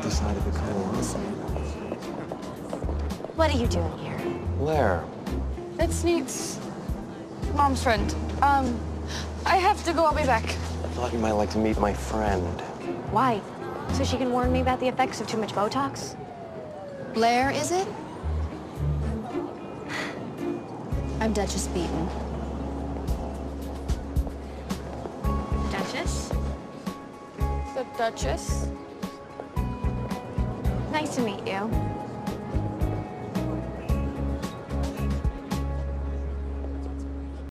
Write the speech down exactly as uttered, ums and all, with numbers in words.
decided to come along. What are you doing here? Blair. It's Neat's mom's friend. Um, I have to go. I'll be back. I thought you might like to meet my friend. Why? So she can warn me about the effects of too much Botox? Blair, is it? I'm Duchess Beaton. Duchess? The Duchess? Nice to meet you.